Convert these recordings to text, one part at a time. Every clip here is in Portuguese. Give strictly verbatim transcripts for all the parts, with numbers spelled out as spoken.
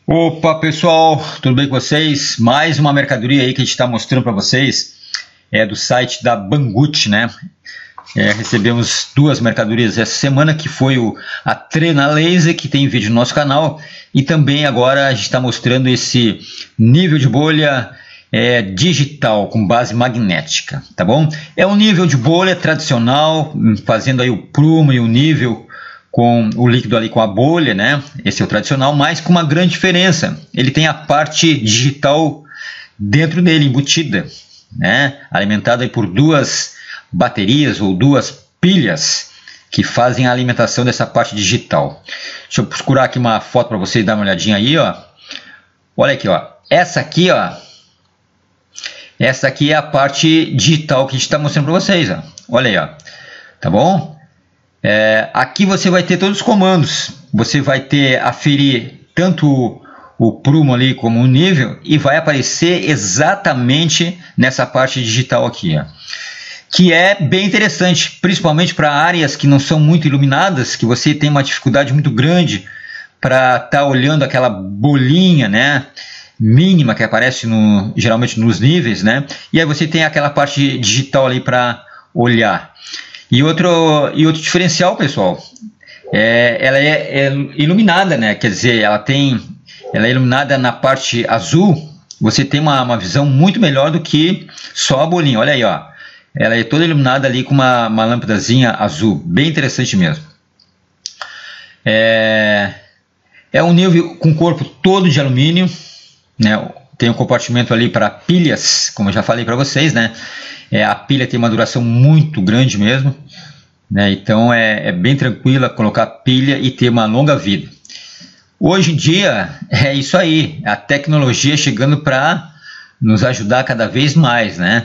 Opa pessoal, tudo bem com vocês? Mais uma mercadoria aí que a gente está mostrando para vocês é do site da Banggood, né? É, recebemos duas mercadorias essa semana, que foi o, a Trena Laser, que tem vídeo no nosso canal, e também agora a gente está mostrando esse nível de bolha é, digital com base magnética, tá bom? É um nível de bolha tradicional, fazendo aí o prumo e o nível com o líquido ali com a bolha, né? Esse é o tradicional, mas com uma grande diferença. Ele tem a parte digital dentro dele, embutida, né? Alimentada aí por duas baterias ou duas pilhas que fazem a alimentação dessa parte digital. Deixa eu procurar aqui uma foto para vocês dar uma olhadinha aí, ó. Olha aqui, ó. Essa aqui, ó. Essa aqui é a parte digital que a gente está mostrando para vocês, ó. Olha aí, ó. Tá bom? É, aqui você vai ter todos os comandos, você vai ter aferir tanto o, o prumo ali como o nível, e vai aparecer exatamente nessa parte digital aqui, ó, que é bem interessante, principalmente para áreas que não são muito iluminadas, que você tem uma dificuldade muito grande para estar tá olhando aquela bolinha, né, mínima que aparece no, geralmente nos níveis, né, e aí você tem aquela parte digital ali para olhar. E outro, e outro diferencial, pessoal, é, ela é, é iluminada, né? Quer dizer, ela tem, ela é iluminada na parte azul. Você tem uma, uma visão muito melhor do que só a bolinha. Olha aí, ó. Ela é toda iluminada ali com uma, uma lâmpadazinha azul, bem interessante mesmo. É, é um nível com corpo todo de alumínio, né? Tem um compartimento ali para pilhas, como eu já falei para vocês, né? É, a pilha tem uma duração muito grande mesmo, né? Então é, é bem tranquila colocar pilha e ter uma longa vida. Hoje em dia é isso aí, a tecnologia chegando para nos ajudar cada vez mais, né?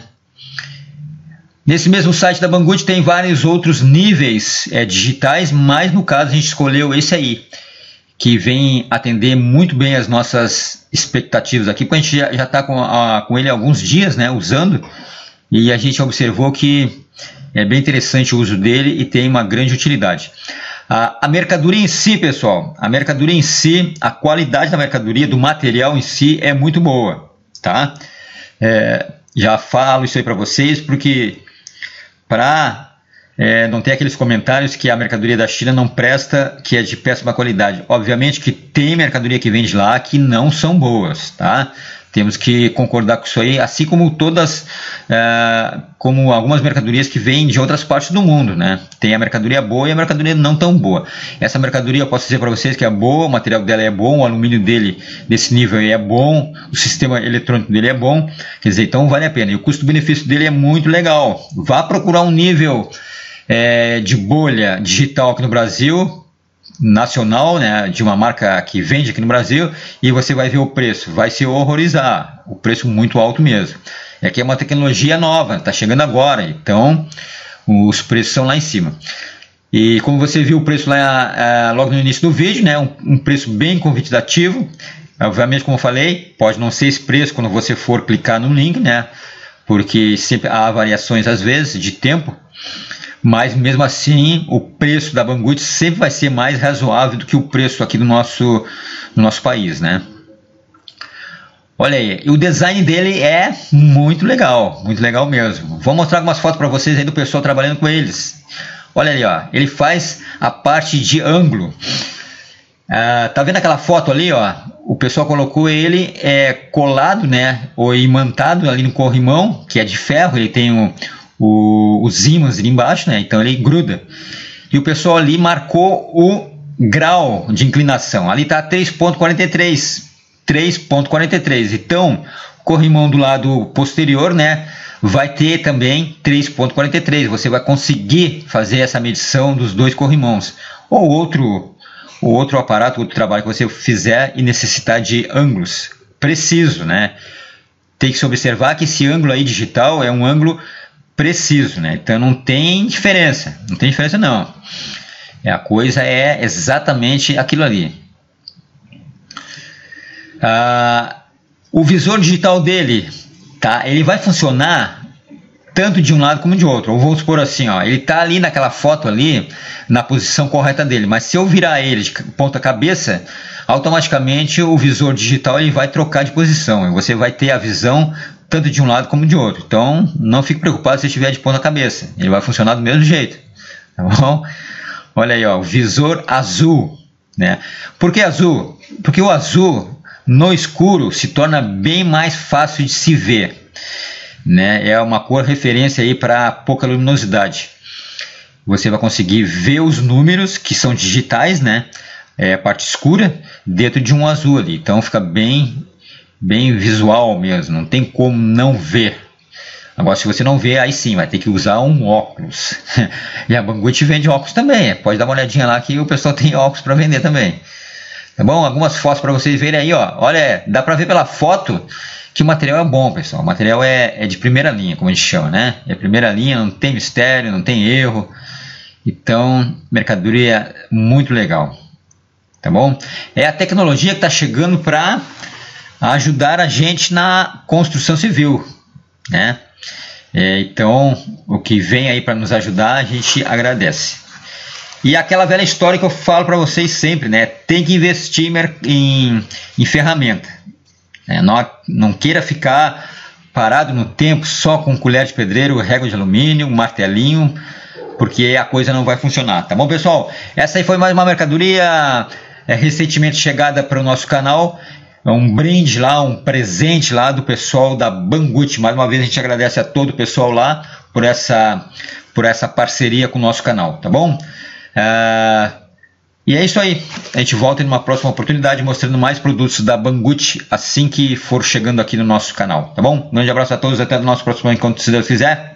Nesse mesmo site da Banggood tem vários outros níveis é, digitais, mas no caso a gente escolheu esse aí, que vem atender muito bem as nossas expectativas aqui, porque a gente já está com, com ele há alguns dias, né, usando. E a gente observou que é bem interessante o uso dele e tem uma grande utilidade. A, a mercadoria em si, pessoal, a mercadoria em si, a qualidade da mercadoria, do material em si é muito boa, tá? É, já falo isso aí para vocês, porque para é, não ter aqueles comentários que a mercadoria da China não presta, que é de péssima qualidade. Obviamente que tem mercadoria que vem de lá que não são boas, tá? Temos que concordar com isso aí, assim como todas, é, como algumas mercadorias que vêm de outras partes do mundo, né? Tem a mercadoria boa e a mercadoria não tão boa. Essa mercadoria eu posso dizer para vocês que é boa, o material dela é bom, o alumínio dele desse nível aí é bom, o sistema eletrônico dele é bom, quer dizer, então vale a pena. E o custo-benefício dele é muito legal. Vá procurar um nível é, de bolha digital aqui no Brasil, nacional, né, de uma marca que vende aqui no Brasil, e você vai ver o preço, vai se horrorizar, o preço muito alto mesmo. É que é uma tecnologia nova, está chegando agora, então os preços são lá em cima. E como você viu o preço lá uh, logo no início do vídeo, né, um, um preço bem convidativo. Obviamente, como eu falei, pode não ser esse preço quando você for clicar no link, né, porque sempre há variações às vezes de tempo. Mas mesmo assim o preço da Banggood sempre vai ser mais razoável do que o preço aqui do nosso, do nosso país, né? Olha aí, e o design dele é muito legal, muito legal mesmo. Vou mostrar algumas fotos para vocês aí do pessoal trabalhando com eles. Olha ali, ó, ele faz a parte de ângulo. Ah, tá vendo aquela foto ali, ó? O pessoal colocou ele é, colado, né, ou imantado ali no corrimão, que é de ferro. Ele tem o O, os ímãs ali embaixo, né? Então ele gruda. E o pessoal ali marcou o grau de inclinação. Ali está três ponto quarenta e três. três ponto quarenta e três. Então, o corrimão do lado posterior, né, vai ter também três ponto quarenta e três. Você vai conseguir fazer essa medição dos dois corrimãos. Ou outro, ou outro aparato, outro trabalho que você fizer e necessitar de ângulos preciso, né? Tem que se observar que esse ângulo aí digital é um ângulo preciso, né? Então não tem diferença, não tem diferença não. A coisa é exatamente aquilo ali. Ah, o visor digital dele, tá? Ele vai funcionar tanto de um lado como de outro. Ou vamos supor assim, ó, ele está ali naquela foto ali, na posição correta dele, mas se eu virar ele de ponta cabeça, automaticamente o visor digital ele vai trocar de posição, e você vai ter a visão tanto de um lado como de outro. Então não fique preocupado se estiver de ponta cabeça, ele vai funcionar do mesmo jeito, tá bom? Olha aí, ó, o visor azul, né? Por que azul? Porque o azul no escuro se torna bem mais fácil de se ver, né? É uma cor referência aí para pouca luminosidade. Você vai conseguir ver os números que são digitais, né? É a parte escura dentro de um azul ali. Então fica bem, bem visual mesmo. Não tem como não ver. Agora, se você não vê, aí sim vai ter que usar um óculos. E a Banggood vende óculos também. Pode dar uma olhadinha lá que o pessoal tem óculos para vender também. Tá bom? Algumas fotos para vocês verem aí, ó. Olha, dá para ver pela foto que o material é bom, pessoal. O material é, é de primeira linha, como a gente chama, né? É primeira linha, não tem mistério, não tem erro. Então, mercadoria muito legal. Tá bom? É a tecnologia que está chegando para ajudar a gente na construção civil, né? É, então, o que vem aí para nos ajudar, a gente agradece. E aquela velha história que eu falo para vocês sempre, né? Tem que investir em, em ferramenta. É, não, não queira ficar parado no tempo só com colher de pedreiro, régua de alumínio, um martelinho, porque a coisa não vai funcionar, tá bom, pessoal? Essa aí foi mais uma mercadoria é, recentemente chegada para o nosso canal. É um brinde lá, um presente lá do pessoal da Banggood. Mais uma vez a gente agradece a todo o pessoal lá por essa, por essa parceria com o nosso canal, tá bom? Uh, e é isso aí, a gente volta em uma próxima oportunidade mostrando mais produtos da Banggood assim que for chegando aqui no nosso canal, tá bom? Um grande abraço a todos, até o nosso próximo encontro, se Deus quiser.